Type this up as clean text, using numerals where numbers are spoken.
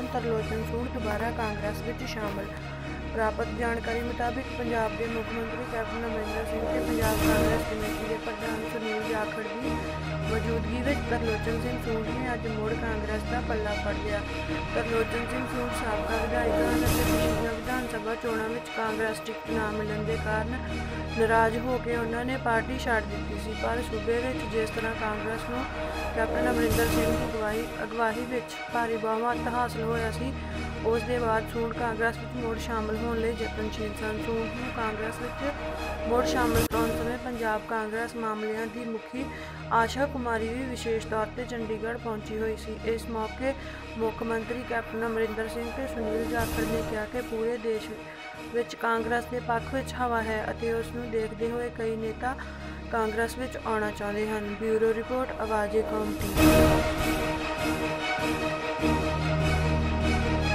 ਤਰਲੋਚਨ सूद दोबारा कांग्रेस विच शामिल। प्राप्त जानकारी मुताबिक पंजाब के मुख मंत्री कैप्टन अमरिंदर सिंह ते पंजाब कांग्रेस कमेटी के प्रधान सुनील जाखड़ की मौजूदगी में तरलोचन सूद ने अज मुड़ कांग्रेस का पल्ला फड़ लिया। तरलोचन सूद साबका विधायक हैं और पिछलियां विधान सभा चोणां विच कांग्रेस टिकट ना मिलण के कारण नाराज होकर उन्होंने पार्टी छड्ड दित्ती सी, पर सूबे विच जिस तरह कांग्रेस नूं कैप्टन अमरिंदर सिंह की अगवाई विच भारी बहुमत हासिल होया सी, उस दे बाद सूद कांग्रेस विच मुड़ शामिल होने लई यतनशील सन। सूद नूं कांग्रेस विच मुड़ शामिल कराउण समय पंजाब कांग्रेस मामलिਆਂ ਦੀ मुखी आशा कुमारी भी विशेष तौर पर चंडीगढ़ पहुंची हुई सी। इस मौके मुख मंत्री कैप्टन अमरिंदर सिंह ते सुनील जाखड़ ने कहा कि पूरे देश विच कांग्रेस के पक्ष विच हवा है ਅਤੇ ਉਸ ਨੂੰ देखते हुए कई नेता कांग्रेस विच आउणा चाहुंदे हन। Bureau report Awaz-e-Qaum TV।